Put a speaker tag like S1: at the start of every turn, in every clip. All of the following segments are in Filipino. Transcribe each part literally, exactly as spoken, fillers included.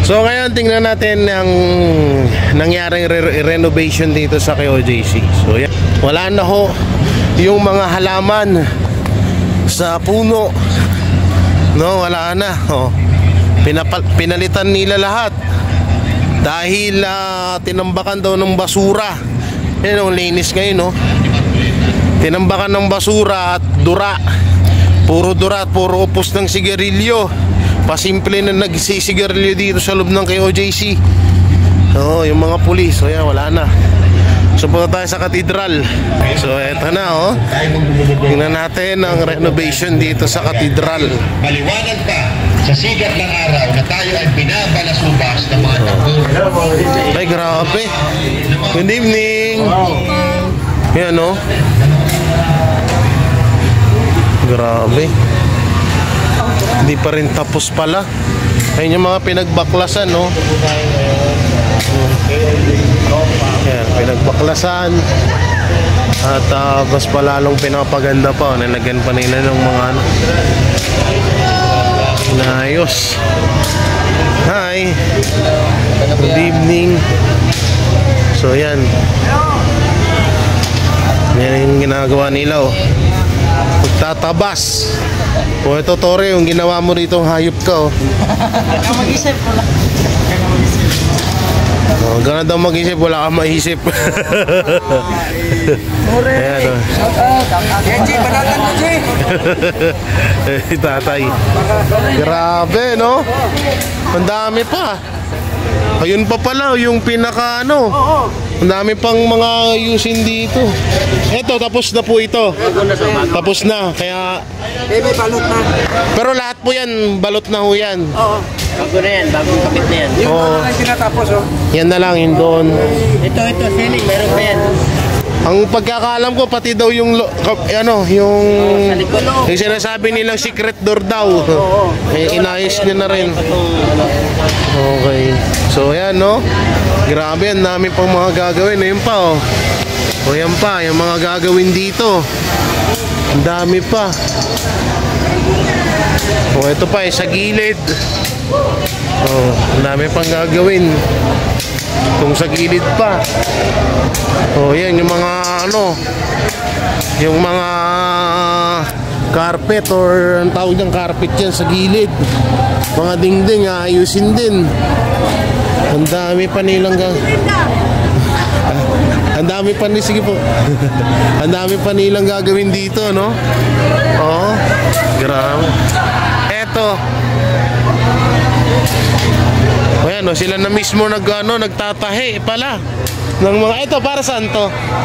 S1: So ngayon tingnan natin ang nangyaring re renovation dito sa K O J C. So yan, wala na ho yung mga halaman sa puno. No, wala na. Oh. Pinapal pinalitan nila lahat dahil uh, tinambakan daw ng basura. Yan ang linis ngayon, no. Tinambakan ng basura at dura. Puro dura at puro upos ng sigarilyo. Pasimple na nagsisigarilyo dito sa loob ng K O J C. Oo, yung mga pulis. So yan, wala na. So punta tayo sa katedral. So eto na, oh. Tingnan natin ang renovation dito sa katedral.
S2: Maliwanag pa sa sigat ng araw na tayo ay binabalasubas ng mga tambor.
S1: Ay, grabe. Good evening. Yan, oh. Grabe. Hindi pa rin tapos pala. Ayun yung mga pinagbaklasan, no? Yan, pinagbaklasan. At uh, mas palalong pinapaganda pa. Nalagyan pa nila ng mga ano, inayos. Hi. Good evening. So yan, yan yung ginagawa nila, oh. Magtatabas. O ito, Tore, yung ginawa mo rito, hayop ka, oh.
S3: Mag-isip ko lang.
S1: Oh, gana daw mag-isip, wala kang maisip. Ayan, oh.
S3: Genji, banatan mo, G.
S1: Eh, tatay. Grabe, no? Ang dami pa. Ayun pa pala, yung pinaka, ano. Ang dami pang mga ayusin dito. Eto, tapos na po ito. Tapos na, kaya...
S3: Eh, may balot na.
S1: Pero lahat po yan, balot na ho yan.
S3: Oo. Bago na yan, bagong kapit na yan. Yung
S1: Oo.
S3: ano lang tinatapos, oh.
S1: Yan na lang, yun doon.
S3: Ito, ito, ceiling, meron pa yan.
S1: Ang pagkakaalam ko, pati daw yung, lo- kap- ano, yung...
S3: Sa likod, oh.
S1: Yung sinasabi nilang secret door daw. Eh, inayos nyo na rin. Okay. So, yan, no? Grabe, ang dami pang mga gagawin. Ayun pa, oh. O, yan pa, yung mga gagawin dito. Ang dami pa. O, ito pa, eh, sa gilid. Oh, ang dami pang gagawin. Kung sa gilid pa. Oh, yan yung mga ano, yung mga carpet or ang tawag ng carpet yan sa gilid. Mga dingding, ayusin din. Ang dami pa nilang gagawin. Ang dami pa ni sige po. Ang dami pa nilang gagawin dito, no? Oh, grabe. Eto. O yan, no, sila na mismo nag, ano, nagtatahi pala ng mga, ito para saan to?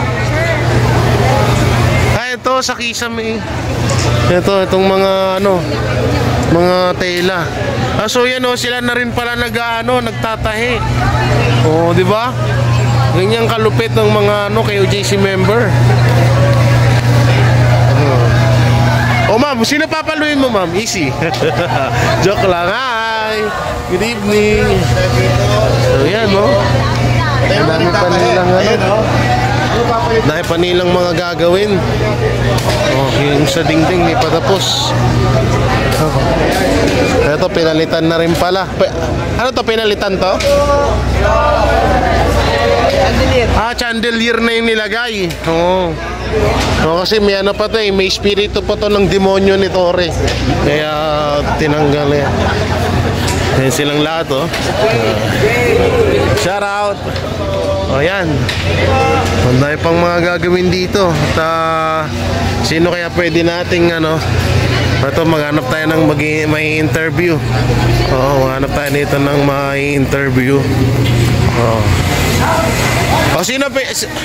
S1: Ah, ito sa kisame. Ito, itong mga ano, mga tela. Ah, so yan, no, sila na rin pala nag, ano, nagtatahi. O, di ba? Ganyan kalupit ng mga ano, K O J C member. O ma'am, sino papaluin mo, ma'am? Easy. Joke lang. Hi. Good evening. So yan, no? Ang dami pa nilang ano, dahil pa nilang mga gagawin. Oh, yung sa dingding di pa tapos. Oh. Ito, pinalitan na rin pala. Ano to, pinalitan to?
S3: Chandelier.
S1: Ah, chandelier na yung nilagay. Oo. Oh, kasi may ano pa to eh, may espiritu pa to ng demonyo ni Tore. Kaya tinanggal yan. Yan silang lahat, oh. Uh, shout out. O, oh, yan. Ang dami pang mga gagawin dito. At uh, sino kaya pwede nating ano, ito, maghanap tayo ng mag may interview. Oo, oh, maghanap tayo nito ng may interview. Oo. Oh. O, sino pa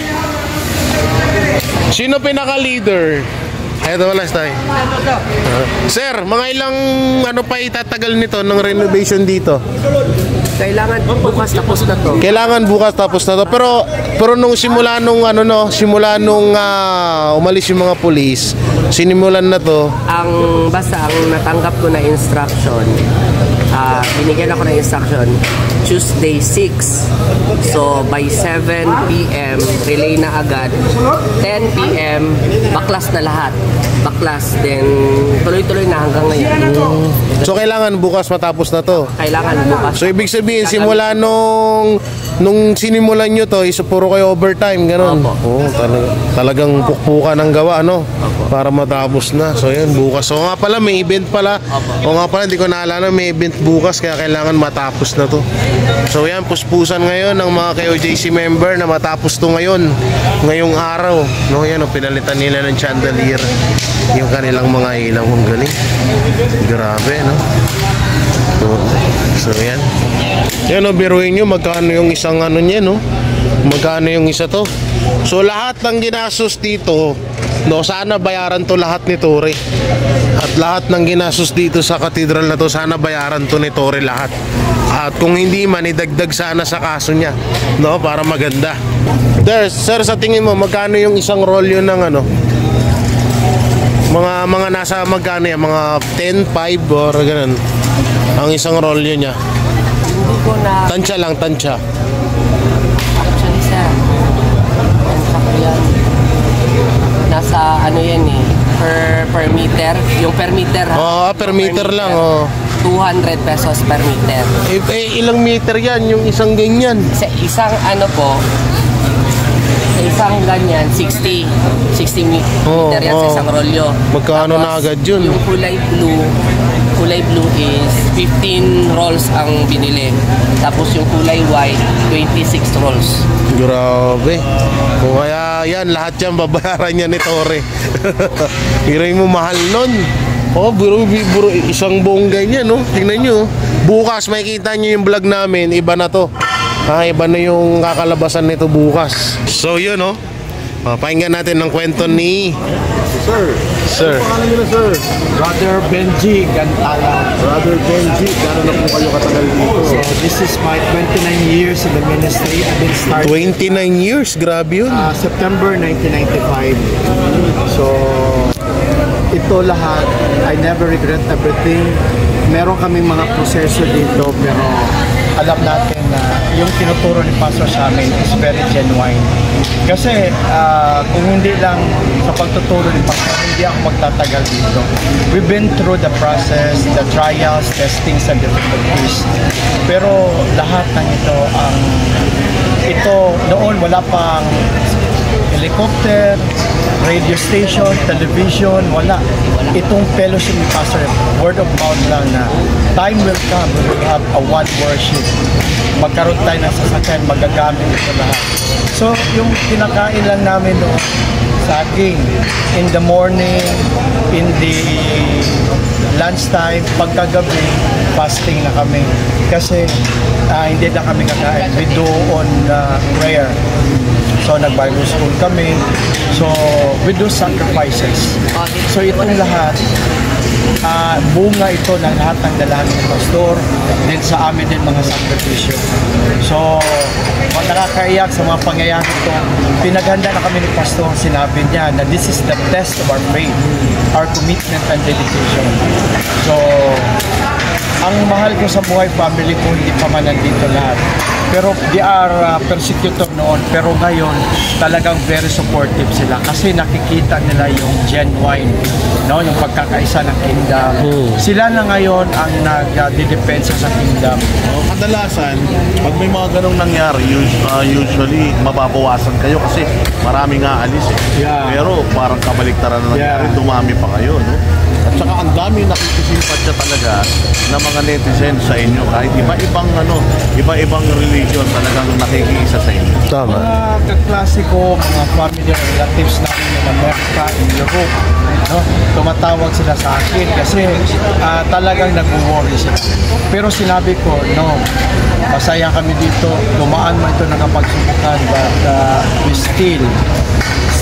S1: sino pinaka-leader? Ito, wala tayo. Uh, sir, mga ilang ano pa itatagal nito ng renovation dito?
S3: Kailangan bukas tapos na to.
S1: Kailangan bukas tapos na to. Pero pero nung simula nung ano no, simula nung uh, umalis yung mga pulis, sinimulan na to.
S3: Ang basta ang natanggap ko na instruction, ah, binigyan ako ng instruction, Tuesday six. So, by seven p m, relay na agad. ten p m, baklas na lahat. Baklas, then tuloy-tuloy na hanggang ngayon.
S1: So kailangan bukas matapos na to.
S3: Kailangan bukas.
S1: So ibig sabihin simula nung nung sinimulan nyo to is puro kayo overtime ganun.
S3: Opo.
S1: Oh, talaga, talagang pukpukan ng gawa ano para matapos na. So yun bukas. So nga pala may event pala. O nga pala hindi ko naalala may event bukas kaya kailangan matapos na to. So yan puspusan ngayon ng mga K O J C member na matapos to ngayon. Ngayong araw, no? Yan oh, pinalitan nila ng chandelier yung kanilang mga ilaw. Ang galing. Grabe, no? So, so yan. Yan o, biruin nyo magkano yung isang ano niya, no? Magkano yung isa to. So lahat ng ginastos dito, no, sana bayaran to lahat ni Tore. At lahat ng ginastos dito sa katedral na to, sana bayaran to ni Tore lahat. At kung hindi man, idagdag sana sa kaso niya, no, para maganda. There, sir, sa tingin mo magkano yung isang rolyo ng ano? Mga mga nasa magkano yan? Mga ten, five or ganun. Ang isang rolyo niya.
S3: Hindi ko na...
S1: Tansya lang, tansya.
S3: Actually, sir, yan. Nasa ano yan eh, per, per meter. Yung per meter.
S1: Oo, oh, per meter lang. Oh.
S3: two hundred pesos per meter.
S1: Eh, eh, ilang meter yan? Yung isang ganyan?
S3: Sa isang ano po, sa isang ganyan, sixty. sixty meter
S1: Oh,
S3: yan
S1: oh.
S3: sa isang rolyo.
S1: Magkano
S3: Tapos,
S1: na agad yun?
S3: Yung kulay blue, kulay blue is fifteen rolls ang binili. Tapos yung kulay white, twenty-six rolls.
S1: Grabe. O kaya yan, lahat yan babayaran niya ni Tore. Hiray mo mahal nun. Oh, buro, buro, isang buong ganyan, no? Tingnan nyo. Bukas, makikita nyo yung vlog namin. Iba na to. Ha, iba na yung kakalabasan nito bukas. So, yun, no? Oh, pakinggan natin ng kwento ni...
S4: Sir,
S1: Sir.
S4: ano pangalan niyo na, sir? Brother Benji Gantala. Brother Benji, gano'n na po kayo katagal dito? So, this is my twenty-nine years in the ministry. I've been started
S1: twenty-nine years, grabe yun.
S4: uh, September nineteen ninety-five. So, ito lahat, I never regret everything. Meron kaming mga proseso dito, pero alam natin na yung tinuturo ni Pastor sa amin is very genuine. Kasi uh, kung hindi lang sa pagtuturo ni Pastor, hindi ako magtatagal dito. We've been through the process, the trials, testings, and difficulties. Pero lahat ng ito, ang ito noon wala pang helicopter, radio station, television, wala. Itong fellowship ni Pastor, word of mouth lang na time will come, we will have a one worship. Magkaroon tayo ng sasakyan, magagamit ito lahat. So, yung kinakain lang namin noon, saging, in the morning, in the lunchtime, pagkagabi, fasting na kami. Kasi uh, hindi na kami kakain. We do on uh, prayer. So, nag-Bible school kami. So, we do sacrifices. So, itong lahat, uh, bunga ito ng lahat ng dalangin ng pastor, din sa amin din mga sakripisyo. So, nakakaiyak sa mga pangyayari ito. Pinaghanda na kami ni pastor, sinabi niya na this is the test of our faith, our commitment and dedication. So, ang mahal ko sa buhay family ko, hindi pa man nandito lahat. Pero they are uh, persecutor noon. Pero ngayon, talagang very supportive sila. Kasi nakikita nila yung genuine, no? Yung pagkakaisa ng kingdom.
S1: Hmm.
S4: Sila na ngayon ang nag-dedepensa sa kingdom.
S5: Oh, kadalasan, pag may mga ganong nangyari, us- uh, usually mababawasan kayo kasi maraming aalis eh.
S4: Yeah.
S5: Pero parang kabaliktaran na nangyari,
S4: Yeah.
S5: dumami pa kayo, no? At saka ang dami nakikisimpatya talaga ng mga netizens sa inyo. Kahit iba-ibang ano, iba-ibang religion talagang nakikiisa sa inyo.
S1: Tama.
S4: Mga kaklase ko, mga family relatives namin in America, in Europe, no? Tumatawag sila sa akin kasi uh, talagang nag-worry sila. Pero sinabi ko, no, masaya kami dito, dumaan mo ito ng kapagsubukan, but uh, we still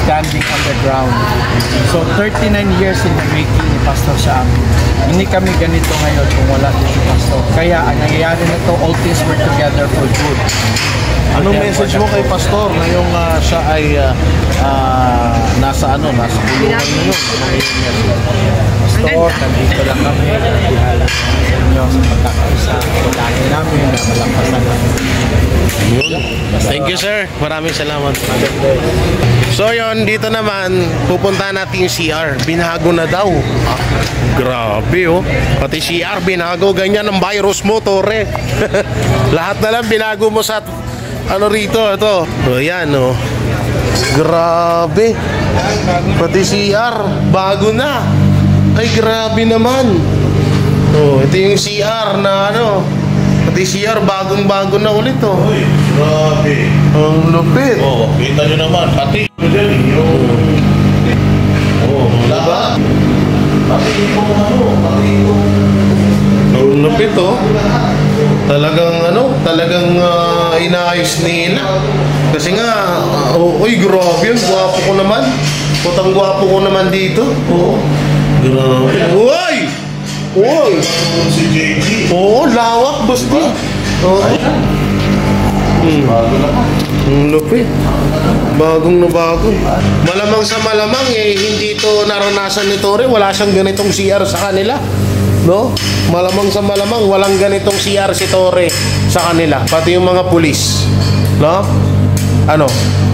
S4: standing on the ground. So thirty-nine years in the making ni Pastor sa amin. Hindi kami ganito ngayon kung wala din si Pastor. Kaya ang nangyayari na to, all things work together for good.
S5: Anong message mo kay Pastor ngayong uh, siya ay uh, uh, nasa ano, nasa kulungan ngayon? Anong iyong message?
S4: Pastor, nandito lang kami. Ihala sa inyo sa pagkakaisa. Tulangin namin na malampasan namin.
S1: Thank you, sir. Maraming salamat. So yon, dito naman pupunta natin yung C R. Binago na daw. Ah, grabe oh. Pati C R binago, ganyan ang virus mo, Tore. Lahat na lang binago mo sa ano rito, ito. O yan oh. Grabe. Pati C R bago na. Ay grabe naman. Oh, ito yung C R na ano. Pati C R bagong-bago na ulit oh.
S5: Uy, grabe.
S1: Ang lupit.
S5: Oh, kita nyo naman, pati dyan yung... Oh, lahat. Pati yung ano, pati yung...
S1: Ang lupit oh. Talagang ano, talagang uh, inaayos nila. Kasi nga, uh, uy grabe yun, gwapo ko naman. Putang gwapo ko naman dito. Oo. Grabe. Uy! Uy!
S5: Si J G.
S1: Oo, lawak, basti. Oo. Hmm.
S5: Bago naman.
S1: Ang lupit. Bagong na bago. Malamang sa malamang eh, hindi ito naranasan ni Tore. Wala siyang ganitong C R sa kanila. No? Malamang sa malamang walang ganitong C R si Tore sa kanila. Pati yung mga pulis. No? Ano?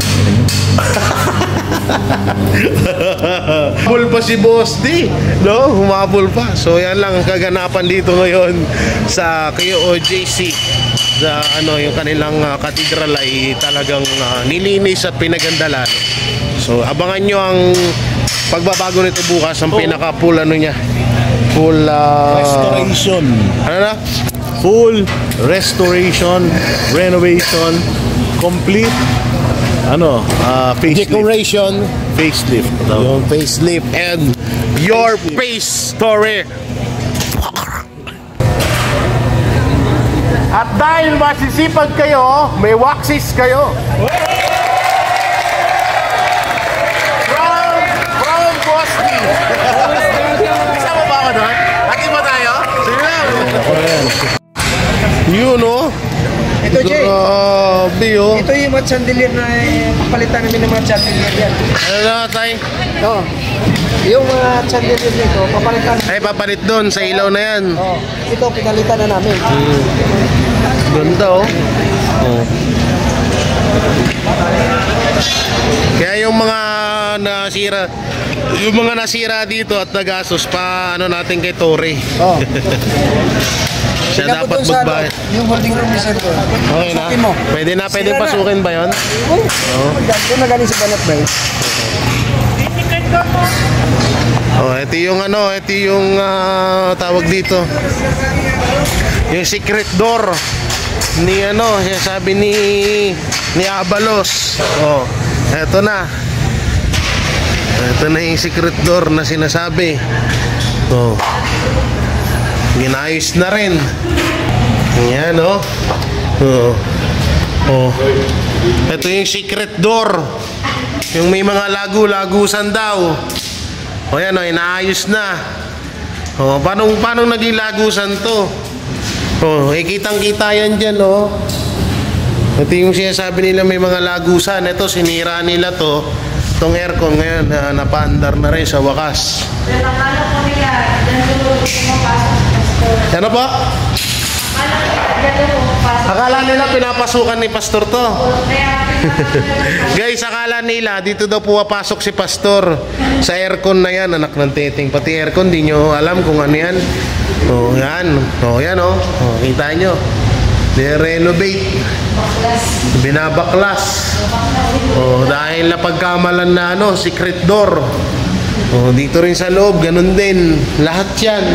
S1: Humabol pa si Boss D, no? Humabol pa. So yan lang ang kaganapan dito ngayon sa K O J C. Sa ano, yung kanilang uh, katedral ay talagang uh, nilinis at pinagandalan. So abangan nyo ang pagbabago nito bukas, ang pinaka full ano niya. Full uh,
S5: Restoration.
S1: Ano na?
S5: Full restoration, renovation, complete ano, uh, facelift.
S1: Decoration,
S5: Facelift.
S1: yung facelift and your face story. At dahil masisipag kayo, may waxis kayo. From, from Boston. Kasama ba ako doon? Akin ba tayo? Sige lang. Yun oh.
S4: Ito, Jay.
S1: Grabe oh.
S4: Ito yung mga chandelier na eh, papalitan namin ng mga chandelier yan.
S1: Ano na tay?
S4: Oo. Yung mga chandelier dito, papalitan.
S1: Ay papalit doon sa ilaw na yan.
S4: Oo. Ito, pinalitan na namin.
S1: Ganda oh. Oh. Kaya yung mga nasira, yung mga nasira dito at nagastos pa ano natin kay Tore.
S4: Oo.
S1: Siya
S4: Tingnan mo
S1: dapat
S4: dun sa
S1: magbayad.
S4: ano, yung holding room ni Sir.
S1: Okay na.
S4: Pasukin mo.
S1: Pwede na, pwede
S4: Sira na.
S1: pasukin ba yun?
S4: Oo. Oh. Doon na galing sa banat ba eh?
S1: Oh, ito yung ano, ito yung ah, tawag dito. Yung secret door ni ano, sabi ni ni Abalos. Oh, ito na. Ito na yung secret door na sinasabi. Oh. Ginayos na rin. Yan oh. Oh. Oh. Ito yung secret door. Yung may mga lagu-lagusan daw. O yan o, inaayos na. O, paano, paano naging lagusan to? O, eh, kitang-kita yan dyan o. Ito yung sinasabi nila may mga lagusan. Ito, sinira nila to. Itong aircon ngayon, na napaandar na rin sa wakas. Ano po? Akala nila pinapasukan ni Pastor to. Guys, akala nila dito daw pumapasok si Pastor sa aircon na yan, anak ng teteng. Pati aircon, di nyo alam kung ano yan. Oh, yan. Oh, yan oh. Oh, kita nyo. Ni-renovate. Binabaklas. Oh, dahil napagkamalan na ano, secret door. Oh, dito rin sa loob, ganun din. Lahat yan.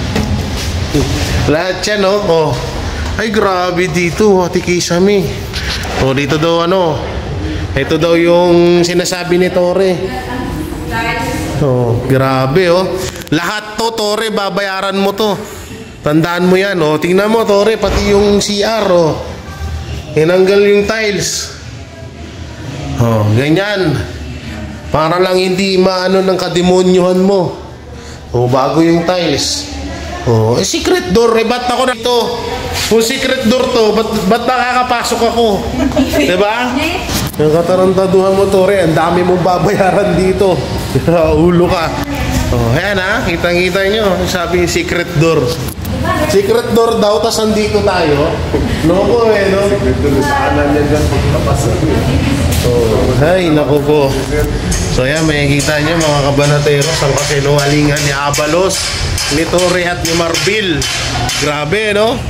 S1: Lahat yan oh. Oh. Ay grabe dito, Ate Kisame. O dito daw ano, ito daw yung sinasabi ni Tore. Oh, grabe oh. Lahat to Tore, babayaran mo to. Tandaan mo yan oh. Tingnan mo Tore, pati yung C R oh. Tinanggal yung tiles. Oh, ganyan. Para lang hindi maano ng kademonyuhan mo. O, bago yung tiles. O, eh, secret door. Eh, ba't ako na ito? Kung secret door to, ba't, ba't nakakapasok ako? Diba? Yung katarantaduhan mo, Tore, ang dami mong babayaran dito. Ulo ka. O, ayan ha, kitang-kita nyo. Sabi yung secret door. Secret door daw, tas andito tayo. Loko eh, no? Secret door, saanan yan dyan pagkapasok. Oh, ay, naku po. So yan, makikita nyo mga kabanateros ang kasinungalingan ni Abalos, ni Tore at ni Marbil. Grabe, no?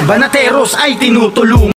S6: banateros ay tinutulungan.